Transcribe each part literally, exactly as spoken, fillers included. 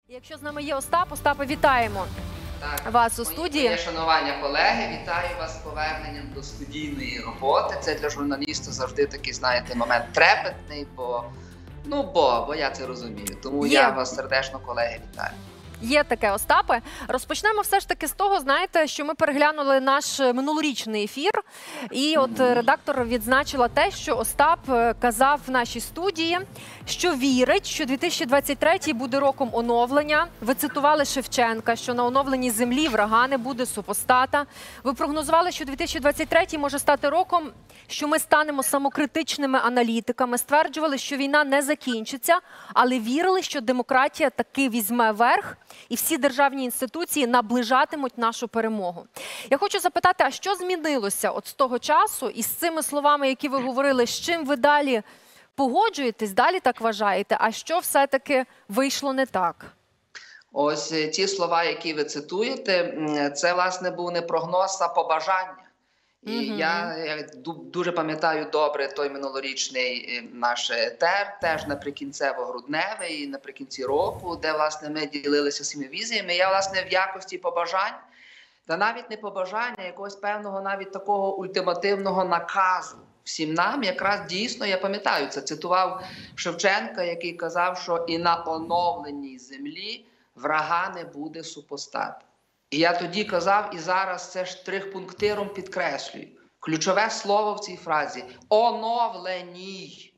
Якщо з нами є Остап, Остапе, вітаємо Так, вас у студії. Моє шанування, колеги, вітаю вас з поверненням до студійної роботи. Це для журналіста завжди такий, знаєте, момент трепетний, бо, ну, бо, бо я це розумію. Тому Є. я вас сердечно, колеги, вітаю. Є таке, Остапе. Розпочнемо все ж таки з того, знаєте, що ми переглянули наш минулорічний ефір. І от Мгм. редактор відзначила те, що Остап казав в нашій студії, що вірить, що дві тисячі двадцять третій буде роком оновлення. Ви цитували Шевченка, що на оновленій землі врага не буде, супостата. Ви прогнозували, що дві тисячі двадцять третій може стати роком, що ми станемо самокритичними аналітиками. Стверджували, що війна не закінчиться, але вірили, що демократія таки візьме верх і всі державні інституції наближатимуть нашу перемогу. Я хочу запитати, а що змінилося от з того часу і з цими словами, які ви говорили, з чим ви далі погоджуєтесь, далі так вважаєте, а що все-таки вийшло не так? Ось е, ті слова, які ви цитуєте, м, це, власне, був не прогноз, а побажання. І Мгм. я, я ду- дуже пам'ятаю добре той минулорічний е, наш етер, теж наприкінцево-грудневий, і наприкінці року, де, власне, ми ділилися своїми візіями. Я, власне, в якості побажань, та навіть не побажання, а якогось певного навіть такого ультимативного наказу всім нам, якраз дійсно, я пам'ятаю, це цитував Шевченка, який казав, що і на оновленій землі врага не буде супостата. І я тоді казав, і зараз це штрих-пунктиром підкреслюю. Ключове слово в цій фразі – оновленій.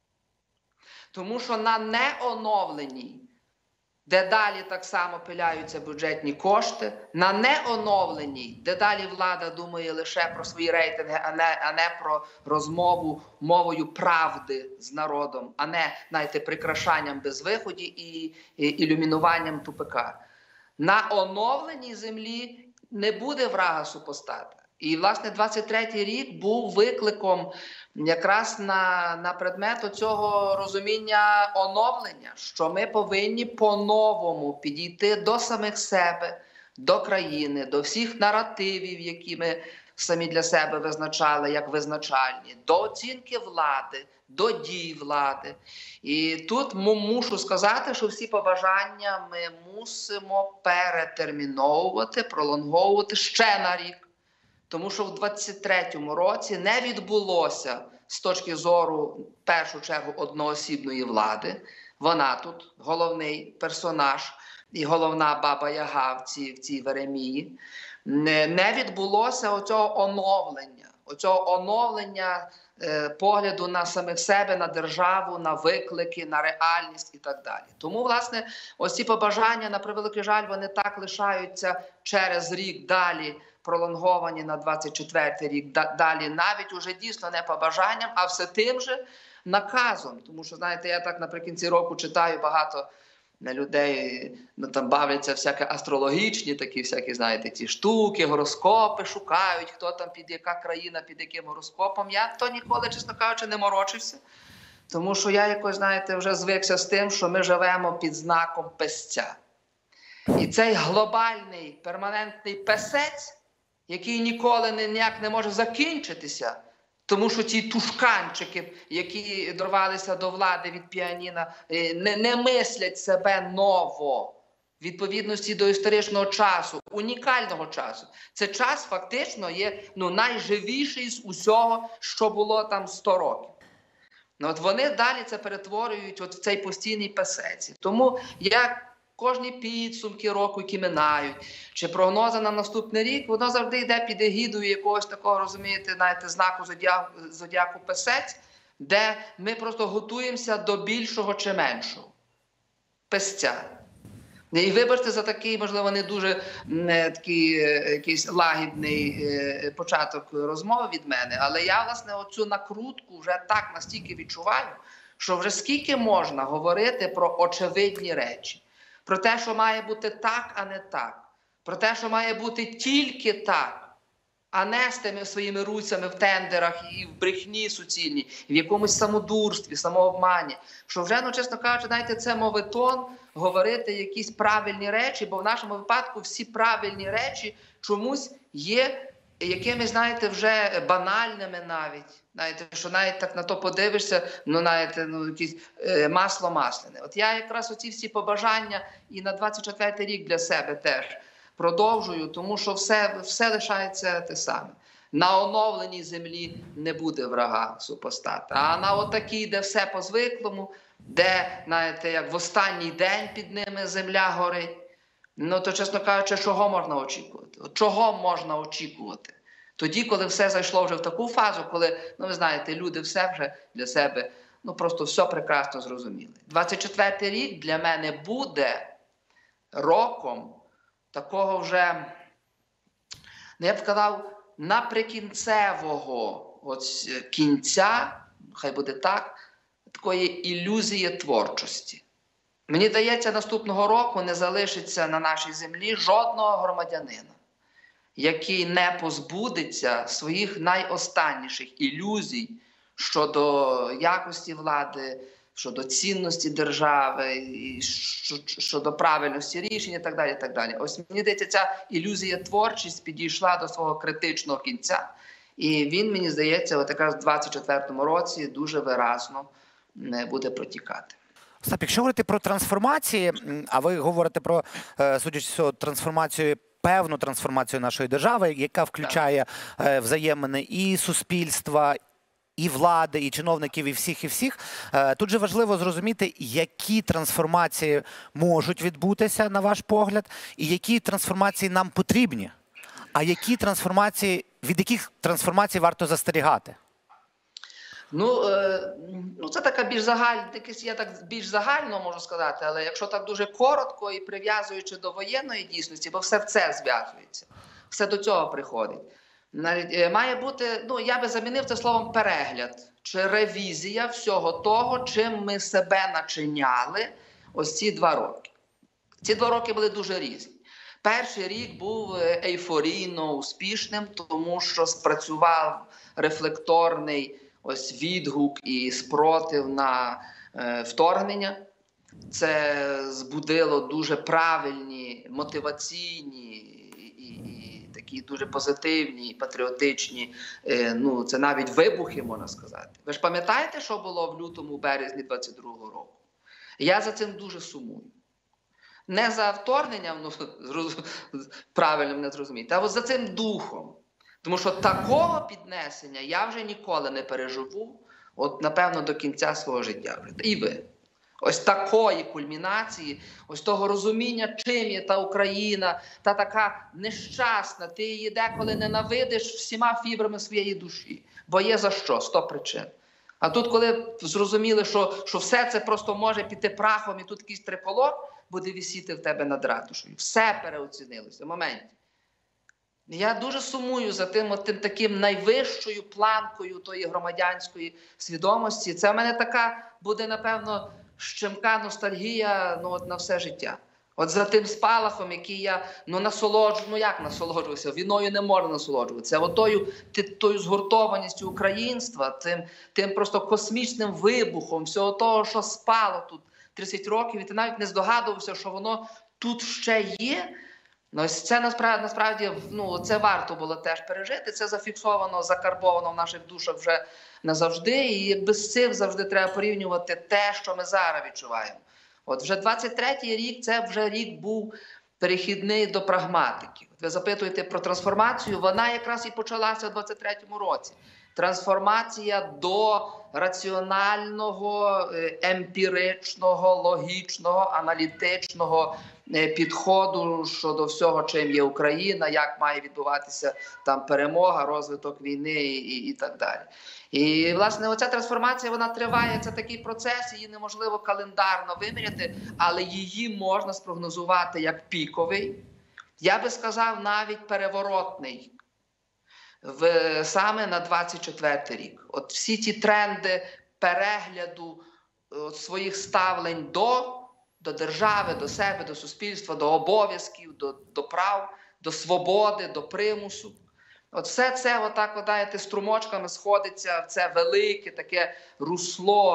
Тому що на неоновленій, де далі так само пиляються бюджетні кошти, на неоновленій, де далі влада думає лише про свої рейтинги, а не, а не про розмову мовою правди з народом, а не, знаєте, прикрашанням безвиході і, і ілюмінуванням тупика. На оновленій землі не буде врага супостата. І, власне, двадцять третій рік був викликом якраз на, на предмет цього розуміння оновлення, що ми повинні по-новому підійти до самих себе, до країни, до всіх наративів, які ми самі для себе визначали як визначальні, до оцінки влади, до дій влади. І тут мушу сказати, що всі побажання ми мусимо перетерміновувати, пролонговувати ще на рік. Тому що в двадцять третьому році не відбулося з точки зору, в першу чергу, одноосібної влади. Вона тут головний персонаж і головна баба-яга в цій, в цій Веремії. Не, не відбулося оцього оновлення, оцього оновлення е, погляду на самих себе, на державу, на виклики, на реальність і так далі. Тому, власне, ось ці побажання, на превеликий жаль, вони так лишаються через рік далі, пролонговані на двадцять четвертий рік, далі навіть уже дійсно не побажанням, а все тим же наказом. Тому що, знаєте, я так наприкінці року читаю багато людей, ну, там бавляться всякі астрологічні такі всякі, знаєте, ці штуки, гороскопи шукають, хто там під яка країна, під яким гороскопом. Я то ніколи, чесно кажучи, не морочився. Тому що я якось, знаєте, вже звикся з тим, що ми живемо під знаком песця. І цей глобальний, перманентний песець, який ніколи ніяк не може закінчитися, тому що ті тушканчики, які дорвалися до влади від піаніна, не, не мислять себе ново, в відповідності до історичного часу, унікального часу. Це час фактично є, ну, найживіший з усього, що було там сто років. Ну, от вони далі це перетворюють от в цей постійний песець. Тому я кожні підсумки року, які минають, чи прогнози на наступний рік, воно завжди йде під егідою якогось такого, розумієте, знаєте, знаку зодіаку, зодіаку песець, де ми просто готуємося до більшого чи меншого. Песця. І вибачте за такий, можливо, не дуже не, такий е, якийсь лагідний е, початок розмови від мене, але я, власне, оцю накрутку вже так настільки відчуваю, що вже скільки можна говорити про очевидні речі. Про те, що має бути так, а не так. Про те, що має бути тільки так, а не з тими своїми руцями в тендерах і в брехні суцільній, в якомусь самодурстві, самообмані. Що вже, ну, чесно кажучи, знаєте, це моветон говорити якісь правильні речі, бо в нашому випадку всі правильні речі чомусь є якими, знаєте, вже банальними навіть. Знаєте, що навіть так на то подивишся, ну, знаєте, ну, якесь е, масло масляне. От я якраз оці всі побажання і на двадцять четвертий рік для себе теж продовжую, тому що все, все лишається те саме. На оновленій землі не буде врага супостата, а на отакій, де все по-звиклому, де, знаєте, як в останній день під ними земля горить, ну, то, чесно кажучи, чого можна очікувати? От чого можна очікувати? Тоді, коли все зайшло вже в таку фазу, коли, ну, ви знаєте, люди все вже для себе, ну, просто все прекрасно зрозуміли. двадцять четвертий рік для мене буде роком такого вже, ну, я б сказав, наприкінцевого ось кінця, хай буде так, такої ілюзії творчості. Мені здається, наступного року не залишиться на нашій землі жодного громадянина, який не позбудеться своїх найостанніших ілюзій щодо якості влади, щодо цінності держави, і щодо правильності рішень і так далі, і так далі. Ось, мені здається, ця ілюзія творчість підійшла до свого критичного кінця. І він, мені здається, от якраз в двадцять четвертому році дуже виразно буде протікати. Остап, якщо говорити про трансформації, а ви говорите про, судячи з цього, трансформацію, певну трансформацію нашої держави, яка включає так. взаємини і суспільства, і влади, і чиновників, і всіх, і всіх. Тут же важливо зрозуміти, які трансформації можуть відбутися, на ваш погляд, і які трансформації нам потрібні, а які трансформації, від яких трансформацій варто застерігати? Ну, е, ну, це така більш загальна, я так більш загально можу сказати, але якщо так дуже коротко і прив'язуючи до воєнної дійсності, бо все в це зв'язується, все до цього приходить. Навіть, е, має бути, ну, я би замінив це словом перегляд, чи ревізія всього того, чим ми себе начиняли ось ці два роки. Ці два роки були дуже різні. Перший рік був ейфорійно успішним, тому що спрацював рефлекторний ось відгук і спротив на е, вторгнення. Це збудило дуже правильні, мотиваційні і, і, і такі дуже позитивні, патріотичні, е, ну, це навіть вибухи, можна сказати. Ви ж пам'ятаєте, що було в лютому-березні двадцять другого року? Я за цим дуже сумую. Не за вторгненням, ну, правильно мене зрозумієте, а от за цим духом. Тому що такого піднесення я вже ніколи не переживу, от, напевно, до кінця свого життя. І ви. Ось такої кульмінації, ось того розуміння, чим є та Україна, та така нещасна, ти її деколи ненавидиш всіма фібрами своєї душі. Бо є за що, сто причин. А тут, коли зрозуміли, що, що все це просто може піти прахом, і тут якийсь триполор буде висіти в тебе над ратушею. Все переоцінилося в моменті. Я дуже сумую за тим, от, тим таким найвищою планкою тої громадянської свідомості. Це в мене така буде, напевно, щемка ностальгія, ну, от, на все життя. От за тим спалахом, який я, ну, насолоджу, ну як насолоджувався, війною не можна насолоджуватися. От тою, тою згуртованістю українства, тим, тим просто космічним вибухом всього того, що спало тут тридцять років, і ти навіть не здогадувався, що воно тут ще є. Ну, ось це насправді, насправді, ну, це варто було теж пережити, це зафіксовано, закарбовано в наших душах вже назавжди, і якби з цим завжди треба порівнювати те, що ми зараз відчуваємо. От вже двадцять третій рік, це вже рік був перехідний до прагматики. От ви запитуєте про трансформацію, вона якраз і почалася у двадцять третьому році. Трансформація до раціонального, емпіричного, логічного, аналітичного підходу щодо всього, чим є Україна, як має відбуватися там перемога, розвиток війни і, і, і так далі. І, власне, оця трансформація, вона триває, це такий процес, її неможливо календарно виміряти, але її можна спрогнозувати як піковий, я би сказав, навіть переворотний, в, саме на двадцять четвертий рік. От всі ті тренди перегляду от, своїх ставлень до до держави, до себе, до суспільства, до обов'язків, до, до прав, до свободи, до примусу. От все це, отак, знаєте, струмочками сходиться в це велике таке русло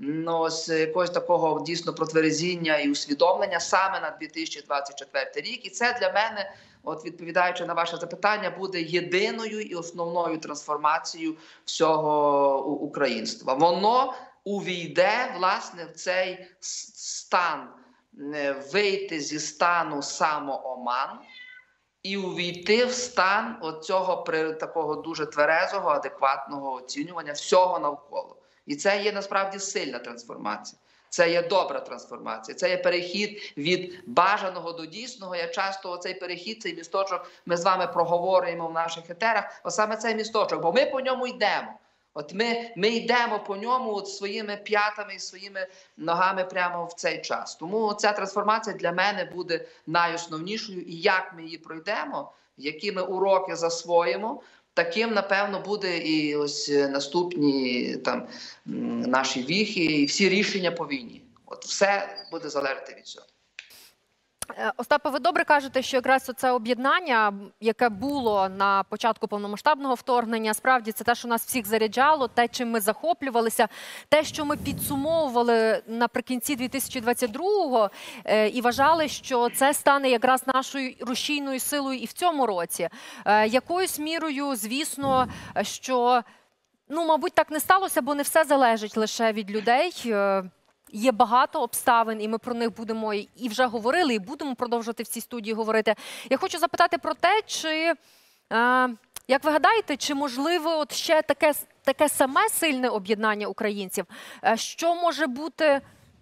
ну, ось якогось такого дійсно протверезіння і усвідомлення саме на дві тисячі двадцять четвертий рік. І це для мене, от відповідаючи на ваше запитання, буде єдиною і основною трансформацією всього українства. Воно увійде, власне, в цей стан, вийти зі стану самооману і увійти в стан оцього такого дуже тверезого, адекватного оцінювання всього навколо. І це є насправді сильна трансформація. Це є добра трансформація. Це є перехід від бажаного до дійсного. Я часто оцей перехід, цей місточок, ми з вами проговорюємо в наших етерах. Ось саме цей місточок, бо ми по ньому йдемо. От ми, ми йдемо по ньому от своїми п'ятами і своїми ногами прямо в цей час. Тому ця трансформація для мене буде найосновнішою. І як ми її пройдемо, які ми уроки засвоїмо, таким, напевно, буде і ось наступні там наші віхи, і всі рішення по війні. От все буде залежати від цього. Остапе, ви добре кажете, що якраз це об'єднання, яке було на початку повномасштабного вторгнення, справді це те, що нас всіх заряджало, те, чим ми захоплювалися, те, що ми підсумовували наприкінці дві тисячі двадцять другого і вважали, що це стане якраз нашою рушійною силою і в цьому році. Якоюсь мірою, звісно, що, ну, мабуть, так не сталося, бо не все залежить лише від людей. Є багато обставин, і ми про них будемо і вже говорили, і будемо продовжувати в цій студії говорити. Я хочу запитати про те, чи, е, як ви гадаєте, чи можливо от ще таке, таке саме сильне об'єднання українців? Е, що може бути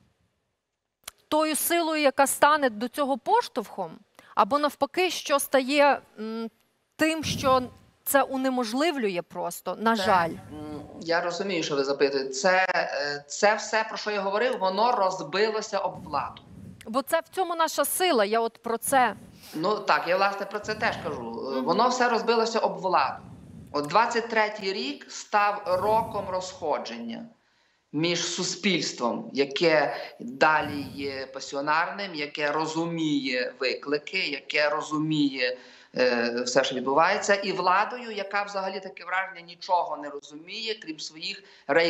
тою силою, яка стане до цього поштовхом? Або навпаки, що стає м, тим, що це унеможливлює просто, на жаль? Я розумію, що ви запитуєте. Це, це все, про що я говорив, воно розбилося об владу. Бо це в цьому наша сила, я от про це. Ну так, я власне про це теж кажу. Mm-hmm. Воно все розбилося об владу. От двадцять третій рік став роком розходження між суспільством, яке далі є пасіонарним, яке розуміє виклики, яке розуміє все, що відбувається, і владою, яка взагалі таке враження нічого не розуміє, крім своїх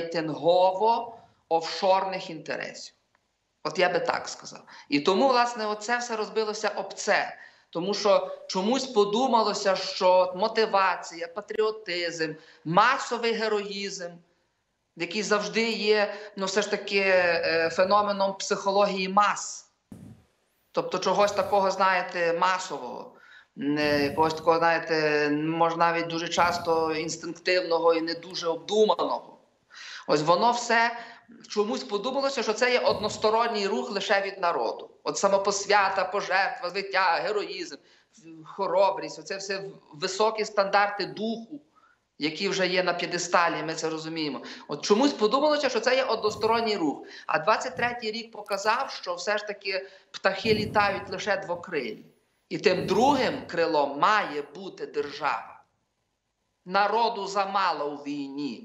рейтингово-офшорних інтересів. От я би так сказав. І тому, власне, оце все розбилося об це. Тому що чомусь подумалося, що мотивація, патріотизм, масовий героїзм, який завжди є, ну, все ж таки, феноменом психології мас. Тобто чогось такого, знаєте, масового. Якогось такого, знаєте, може навіть дуже часто інстинктивного і не дуже обдуманого. Ось воно все чомусь подумалося, що це є односторонній рух лише від народу. От самопосвята, пожертва, звиття, героїзм, хоробрість, оце все високі стандарти духу, які вже є на п'єдесталі, ми це розуміємо. От чомусь подумалося, що це є односторонній рух. А двадцять третій рік показав, що все ж таки птахи літають лише двокрилі. І тим другим крилом має бути держава. Народу замало у війні.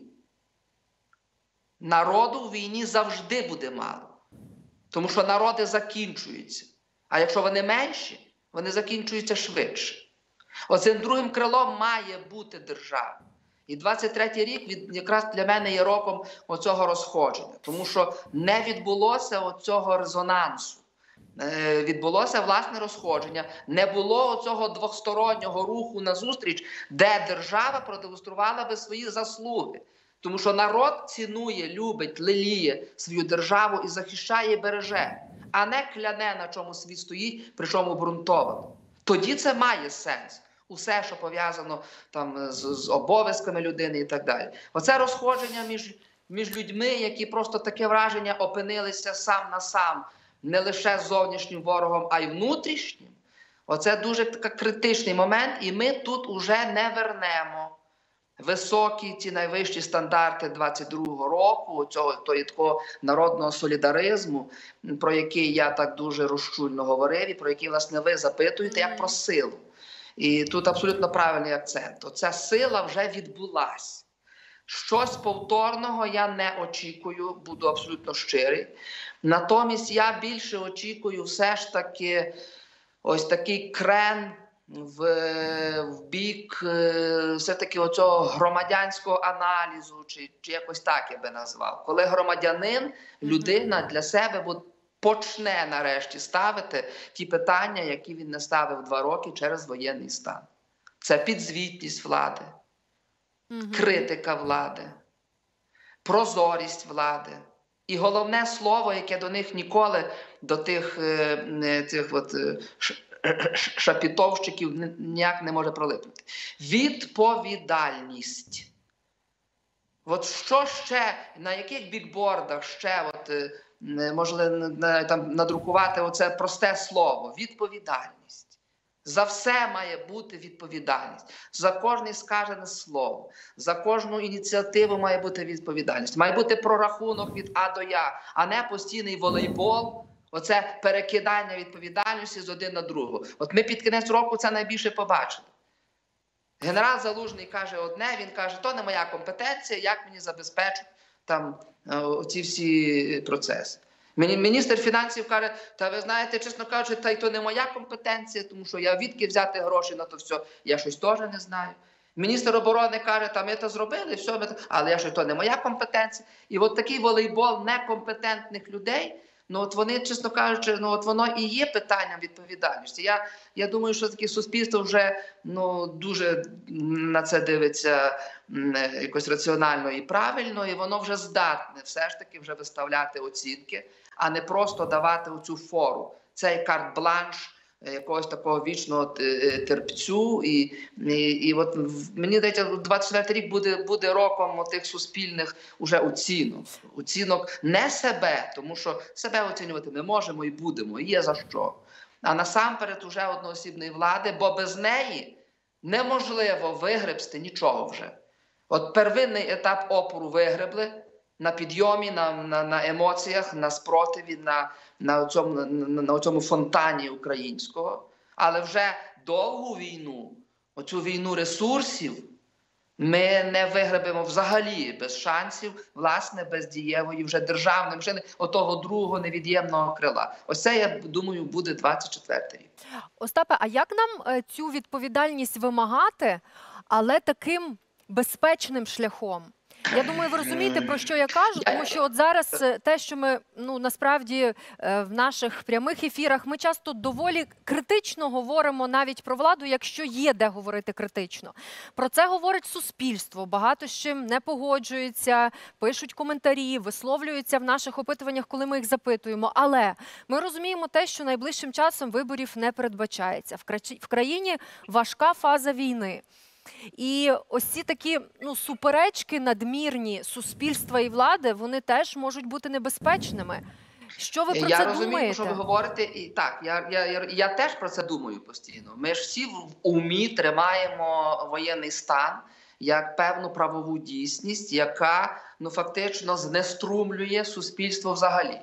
Народу у війні завжди буде мало. Тому що народи закінчуються. А якщо вони менші, вони закінчуються швидше. Оцим другим крилом має бути держава. І двадцять третій рік від, якраз для мене є роком оцього розходження. Тому що не відбулося оцього резонансу. Відбулося власне розходження, не було цього двостороннього руху назустріч, де держава продемонструвала би свої заслуги. Тому що народ цінує, любить, леліє свою державу і захищає, і береже, а не кляне, на чому світ стоїть, причому обґрунтовано. Тоді це має сенс. Усе, що пов'язано там з, з обов'язками людини і так далі. Оце розходження між, між людьми, які просто таке враження опинилися сам на сам, не лише з зовнішнім ворогом, а й внутрішнім. Оце дуже критичний момент, і ми тут уже не вернемо високі ті найвищі стандарти двадцять другого року, цього такого народного солідаризму, про який я так дуже розчульно говорив, і про який, власне, ви запитуєте, як про силу. І тут абсолютно правильний акцент. Оця сила вже відбулась. Щось повторного я не очікую, буду абсолютно щирий. Натомість я більше очікую все ж таки ось такий крен в, в бік е, все-таки оцього громадянського аналізу, чи, чи якось так я би назвав. Коли громадянин, людина для себе буде почне нарешті ставити ті питання, які він не ставив два роки через воєнний стан. Це підзвітність влади, Угу. критика влади, прозорість влади. І головне слово, яке до них ніколи, до тих е, цих от, е, шапітовщиків ніяк не може пролипнути. Відповідальність. От що ще, на яких бікбордах ще от, можливо там надрукувати оце просте слово? Відповідальність. За все має бути відповідальність. За кожне сказане слово, за кожну ініціативу має бути відповідальність. Має бути прорахунок від А до Я, а не постійний волейбол, оце перекидання відповідальності з один на другого. От ми під кінець року це найбільше побачили. Генерал Залужний каже одне, він каже, то не моя компетенція, як мені забезпечити там ці всі процеси. Міністр фінансів каже, та ви знаєте, чесно кажучи, та й то не моя компетенція, тому що я відки взяти гроші на то все, я щось теж не знаю. Міністр оборони каже, та ми то зробили, все, ми то... але я ж то не моя компетенція. І от такий волейбол некомпетентних людей, ну от вони, чесно кажучи, ну от воно і є питанням відповідальності. Я, я думаю, що таке суспільство вже ну, дуже на це дивиться м, якось раціонально і правильно, і воно вже здатне все ж таки вже виставляти оцінки, а не просто давати оцю фору. Цей карт-бланш якогось такого вічного терпцю. І, і, і от мені здається, двадцять четвертий рік буде, буде роком тих суспільних уже оцінок. Оцінок не себе, тому що себе оцінювати ми можемо і будемо, і є за що. А насамперед уже одноосібної влади, бо без неї неможливо вигребсти нічого вже. От первинний етап опору вигребли, на підйомі, на, на, на емоціях, на спротиві, на, на, цьому, на, на цьому фонтані українського. Але вже довгу війну, оцю війну ресурсів, ми не вигребемо взагалі без шансів, власне, без дієвої вже державної машини, отого другого невід'ємного крила. Ось це, я думаю, буде двадцять четвертий рік. Остапе, а як нам цю відповідальність вимагати, але таким безпечним шляхом? Я думаю, ви розумієте, про що я кажу, тому що от зараз те, що ми, ну, насправді, в наших прямих ефірах, ми часто доволі критично говоримо навіть про владу, якщо є де говорити критично. Про це говорить суспільство, багато з чим не погоджуються, пишуть коментарі, висловлюються в наших опитуваннях, коли ми їх запитуємо. Але ми розуміємо те, що найближчим часом виборів не передбачається. В країні важка фаза війни. І ось ці такі ну, суперечки надмірні суспільства і влади, вони теж можуть бути небезпечними. Що ви про я це розумію, думаєте? Я розумію, що ви говорите. І так, я, я, я, я теж про це думаю постійно. Ми ж всі в умі тримаємо воєнний стан як певну правову дійсність, яка ну, фактично знеструмлює суспільство взагалі.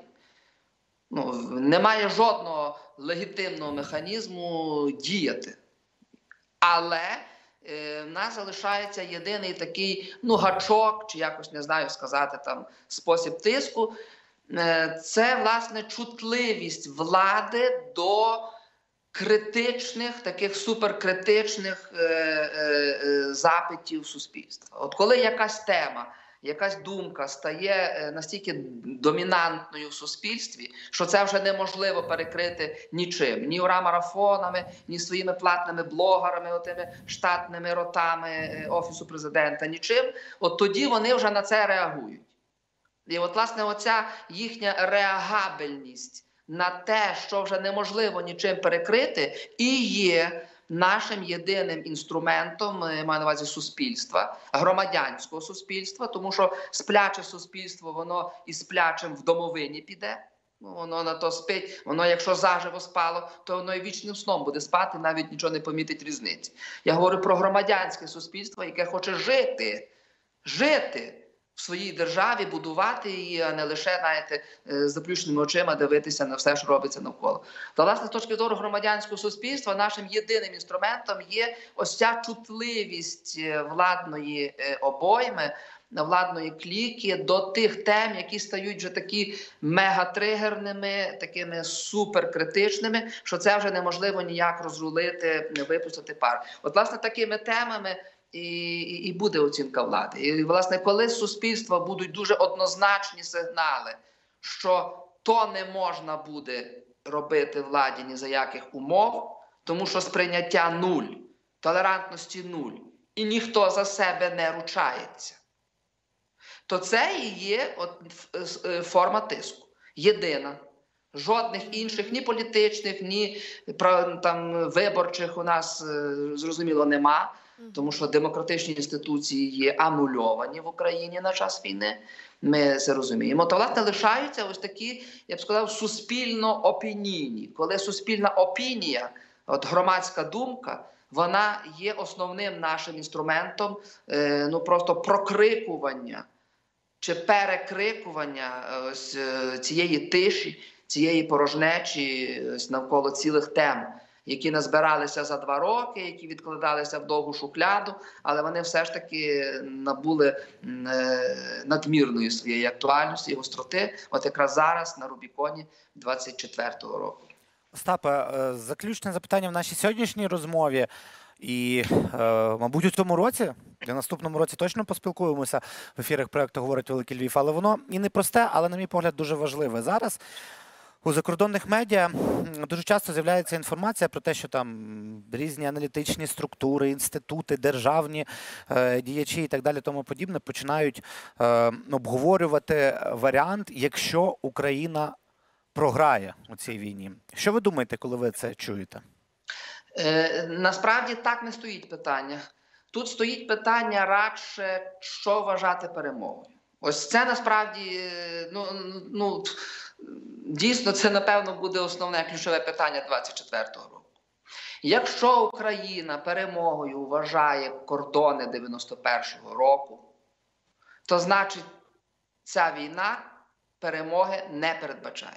Ну, немає жодного легітимного механізму діяти. Але в нас залишається єдиний такий, ну, гачок, чи якось, не знаю сказати, там, спосіб тиску. Це, власне, чутливість влади до критичних, таких суперкритичних е, е, запитів суспільства. От коли якась тема, якась думка стає настільки домінантною в суспільстві, що це вже неможливо перекрити нічим. Ні ура-марафонами, ні своїми платними блогерами, отими штатними ротами Офісу Президента, нічим. От тоді вони вже на це реагують. І от, власне, оця їхня реагабельність на те, що вже неможливо нічим перекрити, і є нашим єдиним інструментом, маю на увазі суспільства, громадянського суспільства, тому що спляче суспільство, воно і сплячим в домовині піде, воно на то спить, воно якщо заживо спало, то воно і вічним сном буде спати, навіть нічого не помітить різниці. Я говорю про громадянське суспільство, яке хоче жити, жити, в своїй державі, будувати її, а не лише, знаєте, з заплющеними очима дивитися на все, що робиться навколо. Та, власне, з точки зору громадянського суспільства, нашим єдиним інструментом є ось ця чутливість владної обойми, владної кліки до тих тем, які стають вже такі мегатригерними, такими суперкритичними, що це вже неможливо ніяк розрулити, випустити пар. От, власне, такими темами і, і, і буде оцінка влади. І, власне, коли з суспільства будуть дуже однозначні сигнали, що то не можна буде робити владі ні за яких умов, тому що сприйняття нуль, толерантності нуль, і ніхто за себе не ручається, то це і є от форма тиску. Єдина. Жодних інших, ні політичних, ні там, виборчих у нас, зрозуміло, нема. Тому що демократичні інституції є анульовані в Україні на час війни. Ми це розуміємо. То, власне, лишаються ось такі, я б сказав, суспільно-опінійні. Коли суспільна опінія, от громадська думка, вона є основним нашим інструментом, е, ну, просто прокрикування чи перекрикування ось цієї тиші, цієї порожнечі ось навколо цілих тем, які назбиралися за два роки, які відкладалися в довгу шухляду, але вони все ж таки набули надмірної своєї актуальності і гостроти, от якраз зараз на Рубіконі двадцять четвертого року. Остапе, заключне запитання в нашій сьогоднішній розмові. І, е, мабуть, у цьому році, для наступному році точно поспілкуємося в ефірах проєкту «Говорить Великий Львів», але воно і не просте, але, на мій погляд, дуже важливе. Зараз у закордонних медіа дуже часто з'являється інформація про те, що там різні аналітичні структури, інститути, державні е, діячі і так далі тому подібне починають е, обговорювати варіант, якщо Україна програє у цій війні. Що ви думаєте, коли ви це чуєте? Е, насправді так не стоїть питання. Тут стоїть питання радше, що вважати перемогою. Ось це насправді, ну, ну, дійсно, це, напевно, буде основне ключове питання двадцять четвертого року. Якщо Україна перемогою вважає кордони дев'яносто першого року, то значить ця війна перемоги не передбачає.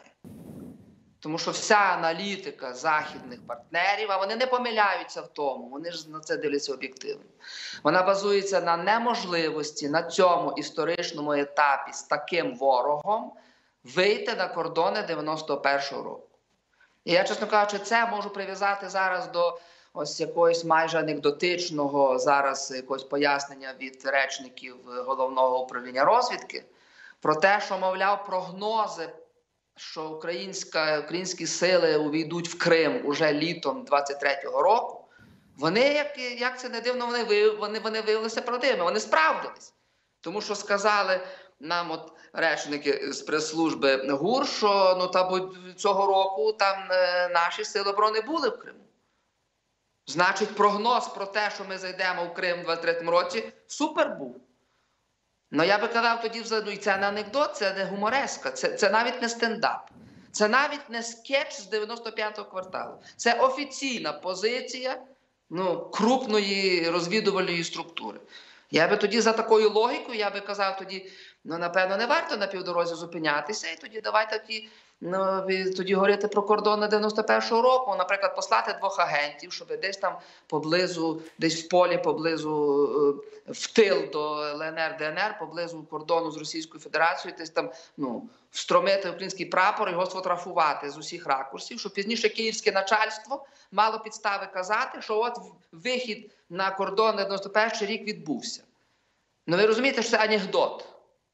Тому що вся аналітика західних партнерів, а вони не помиляються в тому, вони ж на це дивляться об'єктивно. Вона базується на неможливості на цьому історичному етапі з таким ворогом вийти на кордони дев'яносто першого року. І я, чесно кажучи, це можу прив'язати зараз до ось якогось майже анекдотичного зараз якогось пояснення від речників Головного управління розвідки про те, що, мовляв, прогнози, що українська, українські сили увійдуть в Крим уже літом двадцять третього року, вони, як, як це не дивно, вони, вони, вони виявилися правдивими, вони справдились. Тому що сказали нам от речники з прес-служби ГУР, що ну, та, цього року там е, наші сили оборони були в Криму. Значить, прогноз про те, що ми зайдемо в Крим у двадцять третьому році, супер був. Ну, я би казав тоді, ну, і це не анекдот, це не гумореска, це, це навіть не стендап. Це навіть не скетч з дев'яносто п'ятого кварталу. Це офіційна позиція, ну, крупної розвідувальної структури. Я би тоді за такою логікою, я би казав тоді, ну, напевно, не варто на півдорозі зупинятися, і тоді давайте тоді, ну, тоді говорити про кордони дев'яносто першого року, наприклад, послати двох агентів, щоб десь там поблизу, десь в полі, поблизу, в тил до Л Н Р, Д Н Р, поблизу кордону з Російською Федерацією, десь там, ну, встромити український прапор і його сфотографувати з усіх ракурсів, щоб пізніше київське начальство мало підстави казати, що от вихід на кордон дев'яносто перший рік відбувся. Ну, ви розумієте, що це анекдот.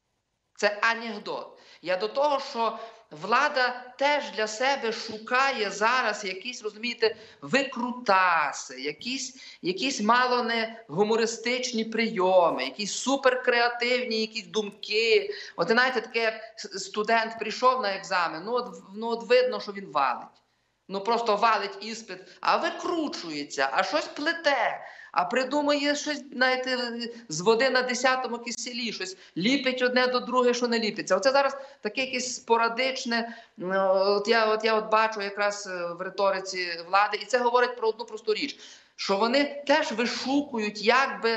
Це анекдот. Я до того, що влада теж для себе шукає зараз якісь, розумієте, викрутаси, якісь, якісь мало не гумористичні прийоми, якісь суперкреативні якісь думки. От, знаєте, таке, як студент прийшов на екзамен, ну от, ну от видно, що він валить. Ну просто валить іспит, а викручується, а щось плете. А придумує щось, знаєте, з води на десятому киселі, щось ліпить одне до друге, що не ліпиться. Оце зараз таке якесь спорадичне, от я от, я от бачу якраз в риториці влади, і це говорить про одну просту річ, що вони теж вишукують, як би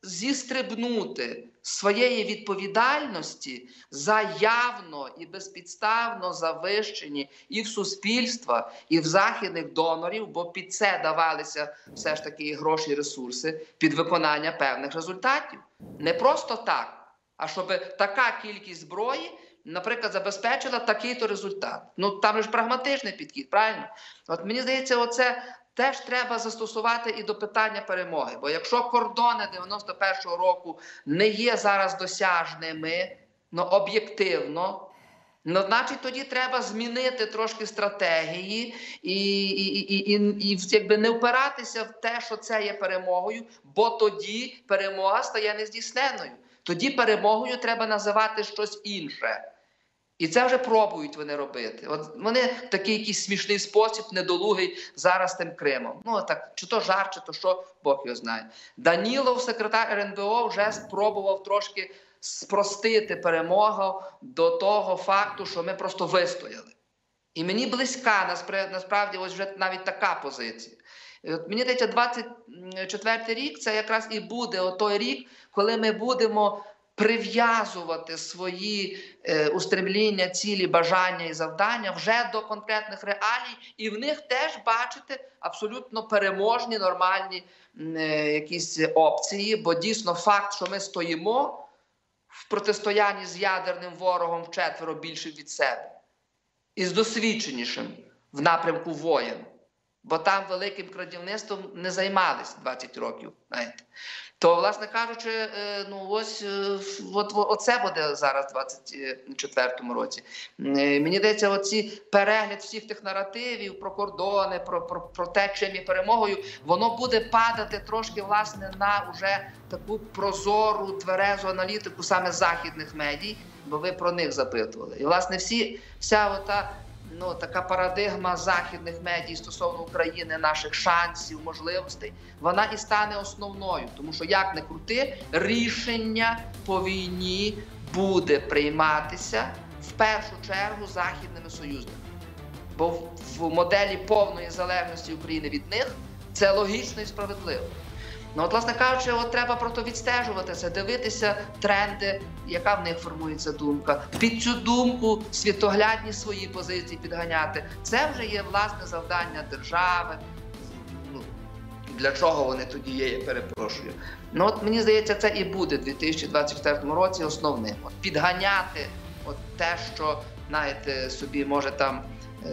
зістрибнути своєї відповідальності за явно і безпідставно завищені і в суспільства, і в західних донорів, бо під це давалися все ж таки і гроші, і ресурси, під виконання певних результатів. Не просто так, а щоб така кількість зброї, наприклад, забезпечила такий-то результат. Ну, там же ж прагматичний підхід, правильно? От мені здається, оце теж треба застосувати і до питання перемоги. Бо якщо кордони дев'яносто першого року не є зараз досяжними, ну, об'єктивно, ну, значить, тоді треба змінити трошки стратегії і, і, і, і, і, і якби не впиратися в те, що це є перемогою, бо тоді перемога стає нездійсненною. Тоді перемогою треба називати щось інше. І це вже пробують вони робити. От вони в такий якийсь смішний спосіб, недолугий, зараз тим Кримом. Ну, так, чи то жарт, чи то що, Бог його знає. Данілов, секретар ер ен бе о, вже спробував трошки спростити перемогу до того факту, що ми просто вистояли. І мені близька, насправді, ось вже навіть така позиція. І от мені здається, двадцять четвертий рік – це якраз і буде той рік, коли ми будемо прив'язувати свої е, устремління, цілі, бажання і завдання вже до конкретних реалій, і в них теж бачити абсолютно переможні, нормальні е, якісь опції, бо дійсно факт, що ми стоїмо в протистоянні з ядерним ворогом вчетверо більше від себе і з досвідченішим в напрямку воєн, бо там великим крадівництвом не займались двадцять років, знаєте. То, власне кажучи, ну ось от, оце буде зараз в двадцять четвертому році. Мені здається, оці перегляд всіх тих наративів про кордони, про, про, про те, чим є перемогою, воно буде падати трошки, власне, на уже таку прозору, тверезу аналітику саме західних медій, бо ви про них запитували. І, власне, всі, вся ота, ну, така парадигма західних медій стосовно України, наших шансів, можливостей, вона і стане основною. Тому що, як не крути, рішення по війні буде прийматися в першу чергу західними союзниками. Бо в моделі повної залежності України від них це логічно і справедливо. Ну, от, власне кажучи, от треба просто відстежувати це, дивитися тренди, яка в них формується думка. Під цю думку світоглядні свої позиції підганяти. Це вже є, власне, завдання держави. Ну, для чого вони тоді є, я перепрошую. Ну, от мені здається, це і буде в дві тисячі двадцять четвертому році основним. От, підганяти от те, що, знаєте, собі може там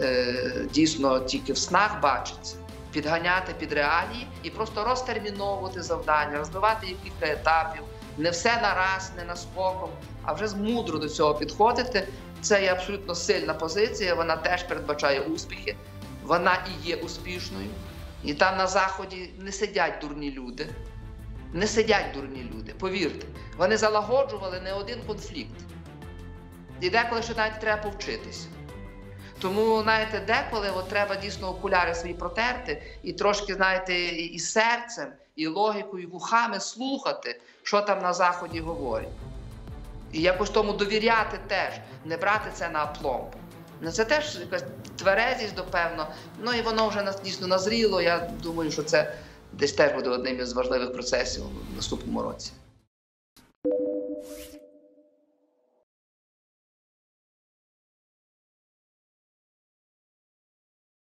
е, дійсно тільки в снах бачиться. Підганяти під реалії і просто розтерміновувати завдання, розбивати їх кілька етапів, не все нараз, не наскоком, а вже мудро до цього підходити. Це є абсолютно сильна позиція, вона теж передбачає успіхи, вона і є успішною. І там на Заході не сидять дурні люди, не сидять дурні люди, повірте. Вони залагоджували не один конфлікт. І деколи ще навіть треба повчитись. Тому, знаєте, деколи от треба дійсно окуляри свої протерти і трошки, знаєте, і серцем, і логікою, і вухами слухати, що там на Заході говорять. І якось тому довіряти теж, не брати це на апломб. Ну, це теж якась тверезість, допевно. Ну і воно вже дійсно назріло. Я думаю, що це десь теж буде одним із важливих процесів в наступному році.